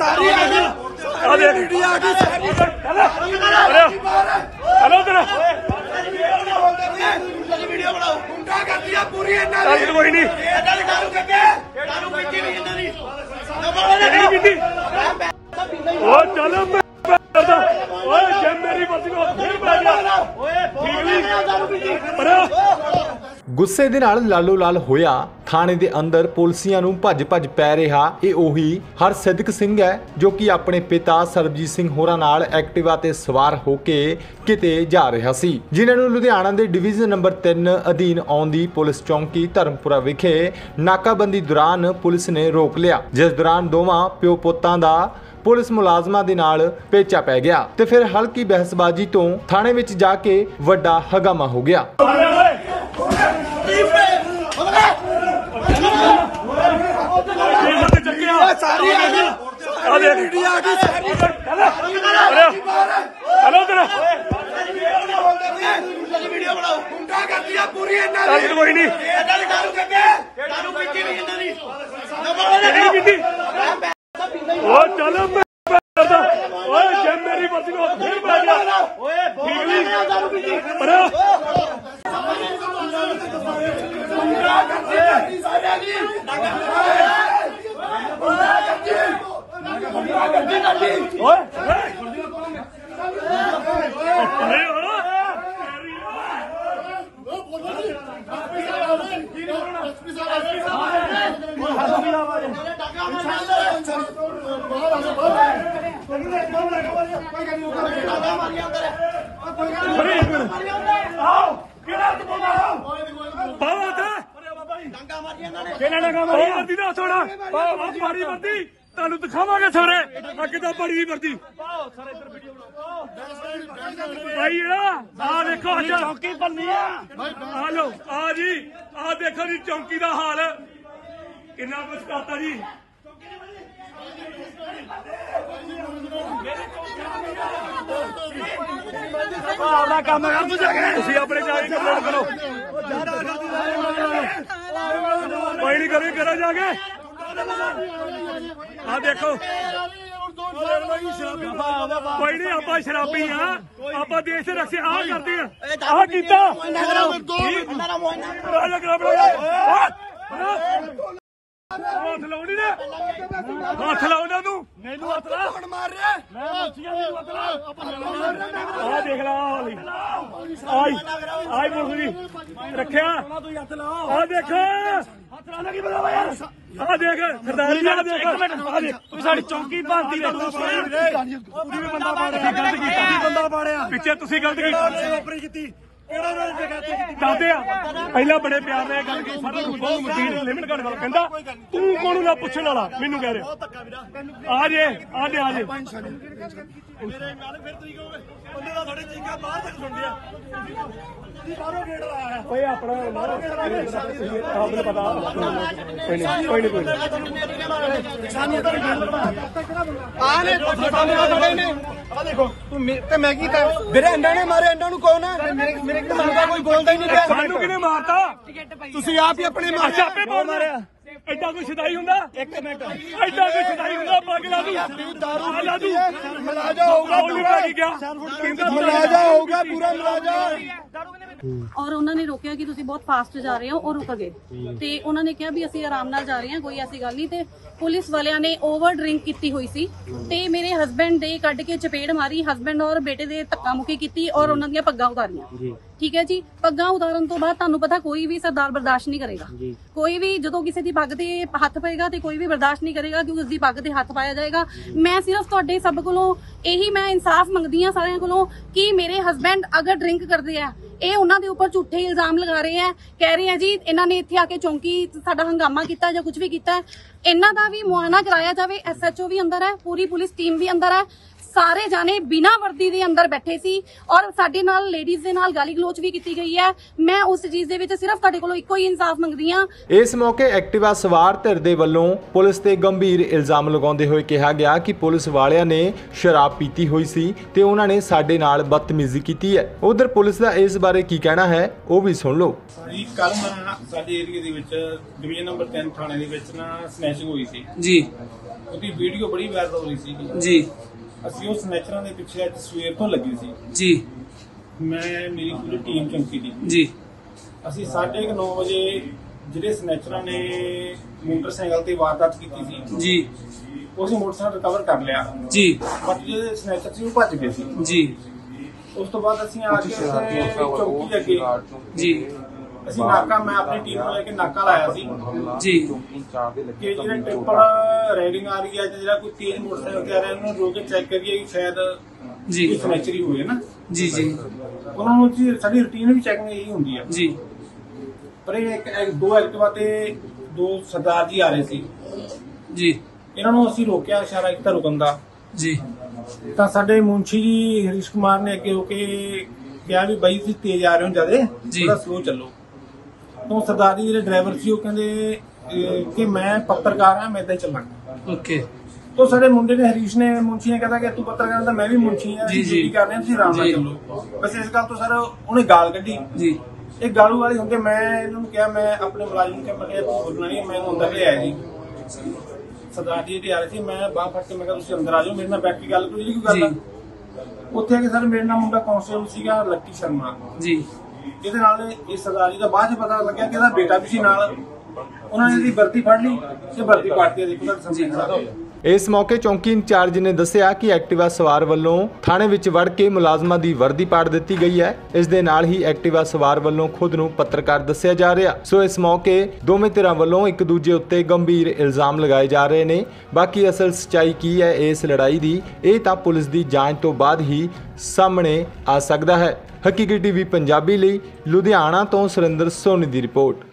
कोई नहीं चलो मेरी गुस्से दे नाल लालो लाल होया थाने दे अंदर पुलिसियां नूं भज भज पै रहा ये ओही हरसिद्दक सिंह है जो कि अपने पिता सरबजीत सिंह होरां नाल एक्टिवा ते सवार होके किते जा रहा सी, जिन्हां नूं लुधियाना दे डिवीजन नंबर 3 अधीन आउंदी पुलिस चौंकी धर्मपुरा विखे नाकाबंदी दौरान पुलिस ने रोक लिया, जिस दौरान दोवां प्यो पुत्तां दा पुलिस मुलाजमां दे नाल पेचा पै गया ते फिर हल्की बहसबाजी तो थाने विच जाके वड्डा हगामा हो गया। कोई नहीं चलो मेरी ਤੁਹਾਨੂੰ ਦਿਖਾਵਾਂਗੇ ਸਾਰੇ ਅੱਗੇ ਤਾਂ ਬੜੀ ਨਹੀਂ ਵਰਦੀ ਭਾਈ ਆ ਦੇਖੋ ਅੱਜ ਚੌਕੀ ਬੰਨੀ ਆ ਲੋ ਆ ਜੀ ਆ ਦੇਖੋ ਜੀ ਚੌਕੀ ਦਾ ਹਾਲ ਕਿੰਨਾ ਕੁਛ ਕਰਤਾ ਜੀ। ਆਪਣਾ ਕੰਮ ਕਰ ਤੁਸੀਂ ਆਪਣੇ ਜਾ ਕੇ ਕੰਪਲੇਂਟ ਕਰੋ ਕੋਈ ਨਹੀਂ ਕਰੇ ਕਰਾ ਜਾ ਕੇ ਆ ਦੇਖੋ कोई नहीं आप शराबी हाँ आप देश से रक्षा आ करते हैं आ कीता हथ लाउनी ने हथ लाओ ना तू मैनू हथ ला मार रहा मैं देख ला आई आई पुलिस रखिया आ देखो आ देख सरदारी आ देख तू साडी चौकी भांती बंदा पाड़िया पिछे तुसी गलत की पहला बड़े प्यार ने गल की लिमिट घट गल कहंदा तू कोनू ना पुछण वाला मैनू कह रहे आ जे मेरे नाल फिर तरीके हो गए बंदे दा थोड़े चीका बाहर तक सुन दिया बाहरों गेट लाया ओए अपना आपने पता कोई नहीं सानू तो आ ने खड़े ने आ देखो तू ते मैं की मेरे अंडा ने मारे अंडा नु कौन है मेरे को मारदा कोई बोलदा ही नहीं पिया सानू किने मारता तुसी आप ही अपने मारे मारिया ऐडा कोई छदाई हुंदा एक मिनट ऐडा कोई छदाई हुंदा पागला तू दारू ला तू मलाजा होगा मलाजा होगा पूरा मलाजा और उन्होंने रोकया कि तुसी बहुत फास्ट जा रहे हो और रुक गए ते उन्होंने कहा भी असीं आराम नाल जा रहे हैं कोई ऐसी गल नहीं ते पुलिस वालियां ने ओवर ड्रिंक की हुई सी ते मेरे हसबैंड दे कट के चपेड़ मारी हसबैंड और बेटे दे धक्का मुक्की की और उन्हां दीयां पग्गां उतारियां ठीक है जी पग्गां उतारन तो बाद तुहानूं पता कोई भी सरदार बर्दाश्त नहीं करेगा कोई भी जदों किसी दी पग ते हथ पएगा ते कोई भी बर्दाश्त नहीं करेगा क्योंकि उसदी पग ते हथ पाया जाएगा। मैं सिर्फ तुहाडे सब कोलों यही मैं इंसाफ मंगदी हां सारियां कोलों कि मेरे हसबैंड अगर ड्रिंक करदे आ ਇਹ ਉਹਨਾਂ ਦੇ ਉੱਪਰ ਝੂਠੇ ਇਲਜ਼ਾਮ ਲਗਾ ਰਹੇ ਹੈ ਕਹਿ ਰਹੇ ਹੈ ਜੀ ਇਹਨਾਂ ਨੇ ਇੱਥੇ ਆ ਕੇ ਚੌਂਕੀ ਸਾਡਾ ਹੰਗਾਮਾ ਕੀਤਾ ਜਾਂ ਕੁਝ ਵੀ ਕੀਤਾ ਇਹਨਾਂ ਦਾ ਵੀ ਮੁਆਇਨਾ ਕਰਾਇਆ ਜਾਵੇ। SHO ਵੀ ਅੰਦਰ ਹੈ ਪੂਰੀ ਪੁਲਿਸ ਟੀਮ ਵੀ ਅੰਦਰ ਹੈ ਸਾਰੇ ਜਾਣੇ ਬਿਨਾਂ ਵਰਦੀ ਦੇ ਅੰਦਰ ਬੈਠੇ ਸੀ ਔਰ ਸਾਡੇ ਨਾਲ ਲੇਡੀਜ਼ ਦੇ ਨਾਲ ਗਾਲੀ ਗਲੋਚ ਵੀ ਕੀਤੀ ਗਈ ਹੈ। ਮੈਂ ਉਸ ਚੀਜ਼ ਦੇ ਵਿੱਚ ਸਿਰਫ ਤੁਹਾਡੇ ਕੋਲੋਂ ਇੱਕੋ ਹੀ ਇਨਸਾਫ ਮੰਗਦੀ ਹਾਂ। ਇਸ ਮੌਕੇ ਐਕਟਿਵਾ ਸਵਾਰ ਧਿਰ ਦੇ ਵੱਲੋਂ ਪੁਲਿਸ ਤੇ ਗੰਭੀਰ ਇਲਜ਼ਾਮ ਲਗਾਉਂਦੇ ਹੋਏ ਕਿਹਾ ਗਿਆ ਕਿ ਪੁਲਿਸ ਵਾਲਿਆਂ ਨੇ ਸ਼ਰਾਬ ਪੀਤੀ ਹੋਈ ਸੀ ਤੇ ਉਹਨਾਂ ਨੇ ਸਾਡੇ ਨਾਲ ਬਦਤਮੀਜ਼ੀ ਕੀਤੀ ਹੈ। ਉਧਰ ਪੁਲਿਸ ਦਾ ਇਸ ਬਾਰੇ ਕੀ ਕਹਿਣਾ ਹੈ ਉਹ ਵੀ ਸੁਣ ਲਓ। ਜੀ ਕੱਲ ਨਾ ਸਾਡੇ ਏਰੀਆ ਦੇ ਵਿੱਚ ਡਿਵੀਜ਼ਨ ਨੰਬਰ 3 ਥਾਣੇ ਦੇ ਵਿੱਚ ਨਾ ਸਨੈਚਿੰਗ ਹੋਈ ਸੀ ਜੀ। ਉਹਦੀ ਵੀਡੀਓ ਬੜੀ ਵਾਇਰਲ ਹੋ ਰਹੀ ਸੀ ਜੀ। ਅਸੀਂ ਉਹ ਸਨੈਚਰਾਂ ਦੇ ਪਿੱਛੇ ਅੱਜ ਸਵੇਰ ਤੋਂ ਲੱਗੇ ਸੀ ਜੀ। ਮੈਂ ਮੇਰੀ ਪੂਰੀ ਟੀਮ ਚੌਂਕੀ ਦੀ ਜੀ। ਅਸੀਂ 9:30 ਵਜੇ ਜਿਹੜੇ ਸਨੈਚਰਾਂ ਨੇ ਮੋਟਰਸਾਈਕਲ ਤੇ ਵਾਰਦਾਤ ਕੀਤੀ ਸੀ ਜੀ। ਉਹ ਅਸੀਂ ਮੋਟਰਸਾਈਕਲ ਰਿਕਵਰ ਕਰ ਲਿਆ ਜੀ। ਬਟ ਜਿਹੜੇ ਸਨੈਚਰ ਸੀ ਉਹ ਭੱਜ ਗਏ ਸੀ। ਜੀ। ਉਸ ਤੋਂ ਬਾਅਦ ਅਸੀਂ ਆ ਕੇ ਚੌਂਕੀ ਅੱਗੇ ਜੀ। ਅਸੀਂ ਨਾਕਾ ਮੈਂ ਆਪਣੀ ਟੀਮ ਨੂੰ ਲੈ ਕੇ ਨਾਕਾ ਲਾਇਆ ਸੀ ਜੀ। ਕਿ ਜਿਹੜੇ ਟ੍ਰਿਪਲ ਰਾਈਡਿੰਗ ਆ ਰਹੀ ਹੈ ਜਿਹੜਾ ਕੋਈ ਤੇਜ਼ ਮੋਟਰਸਾਈਕਲ ਤੇ ਆ ਰਿਹਾ ਉਹਨੂੰ ਰੋਕ ਕੇ ਚੈੱਕ ਕਰੀਏ ਕਿ ਸ਼ਾਇਦ ਜੀ ਕੋਈ ਸਨੈਚਰੀ ਹੋਵੇ ਨਾ। ਜੀ। ਜੀ। ਉਹਨਾਂ ਨੂੰ ਸਾਡੀ ਰੁਟੀਨ ਵੀ ਚੈਕਿੰਗ ਇਹੀ ਹੁੰਦੀ ਹੈ ਜੀ। ਪਰ ਇਹ ਦੋ ਐਕਟਿਵਾ ਤੇ ਦੋ ਸਰਦਾਰ ਜੀ ਆ ਰਹੇ ਸੀ ਜੀ। ਇਹਨਾਂ ਨੂੰ ਅਸੀਂ ਰੋਕਿਆ ਇਸ਼ਾਰਾ ਕੀਤਾ ਰੁਕਣ ਦਾ। ਜੀ। ਤਾਂ ਸਾਡੇ ਮੁੰਸ਼ੀ ਜੀ ਹਰੀਸ਼ ਕੁਮਾਰ ਨੇ ਅੱਗੇ ਹੋ ਕੇ ਕਿਹਾ ਵੀ ਬਾਈ ਤੁਸੀਂ ਤੇਜ਼ ਆ ਰਹੇ ਹੋ ਜਿਆਦਾ ਥੋੜਾ ਸਲੋ ਚੱਲੋ। ਤੋਂ ਸਰਦਾਰ ਜੀ ਜਿਹੜੇ ਡਰਾਈਵਰ ਸੀ ਉਹ ਕਹਿੰਦੇ ਕਿ ਮੈਂ ਪੱਤਰਕਾਰ ਹਾਂ ਮੈਂ ਏਦਾਂ ਹੀ ਚੱਲਾਂਗਾ। ਓਕੇ। तो सारे मुंडे ने हरीश ने मुंशी ने कहता कि तू पत्रकार था मैं भी मुंशी हाँ ड्यूटी कर रहे हैं तुसीं आराम नाल चलो। बस इस गल तो सर उन्हें गाल कड्ढी जी एक गालू वाली होंगे। मैं इन्होंने कहा मैं अपने मुलाजिम के मैं बोलना नहीं मैं अंदर ले आया जी सरदार जी आ रहे थे मैं बाहर फट के मैं तुसीं अंदर आ जाओ मेरे नाल बैठ के गल करो जी कोई गल उत्थे आके सर मेरे नाल मुंडा कांस्टेबल सीगा लक्की शर्मा जी ਇਹਦੇ ਨਾਲ ਇਹ ਸਰਦਾਰ ਜੀ ਦਾ ਬਾਅਦ ਚ ਪਤਾ ਲੱਗਿਆ ਕਿ ਇਹਦਾ ਬੇਟਾ ਵੀ ਸੀ ਨਾਲ। ਉਹਨਾਂ ਨੇ ਇਹਦੀ ਵਰਦੀ ਫੜ ਲਈ ਤੇ ਵਰਦੀ ਪਾੜਤੀ ਦੇਖੋ ਤੁਹਾਡੇ ਸਾਹਮਣੇ। ਇਸ ਮੌਕੇ ਚੌਂਕੀ ਇੰਚਾਰਜ ਨੇ ਦੱਸਿਆ ਕਿ ਐਕਟਿਵਾ ਸਵਾਰ ਵੱਲੋਂ ਥਾਣੇ ਵਿੱਚ ਵੜ ਕੇ ਮੁਲਾਜ਼ਮਾਂ ਦੀ ਵਰਦੀ ਪਾੜ ਦਿੱਤੀ ਗਈ ਹੈ। ਇਸ ਦੇ ਨਾਲ ਹੀ ਐਕਟਿਵਾ ਸਵਾਰ ਵੱਲੋਂ ਖੁਦ ਨੂੰ ਪੱਤਰਕਾਰ ਦੱਸਿਆ ਜਾ ਰਿਹਾ। ਸੋ ਇਸ ਮੌਕੇ ਦੋਵੇਂ ਧਿਰਾਂ ਵੱਲੋਂ ਇੱਕ ਦੂਜੇ ਉੱਤੇ ਗੰਭੀਰ ਇਲਜ਼ਾਮ ਲਗਾਏ ਜਾ ਰਹੇ ਨੇ। ਬਾਕੀ ਅਸਲ ਸੱਚਾਈ ਕੀ ਹੈ ਇਸ ਲੜਾਈ ਦੀ ਇਹ ਤਾਂ ਪੁਲਿਸ ਦੀ ਜਾਂਚ ਤੋਂ ਬਾਅਦ ਹੀ ਸਾਹਮਣੇ ਆ ਸਕਦਾ ਹੈ। ਹਕੀਕੀ ਟੀਵੀ ਪੰਜਾਬੀ ਲਈ ਲੁਧਿਆਣਾ ਤੋਂ ਸੁਰਿੰਦਰ ਸੋਨੀ ਦੀ ਰਿਪੋਰਟ।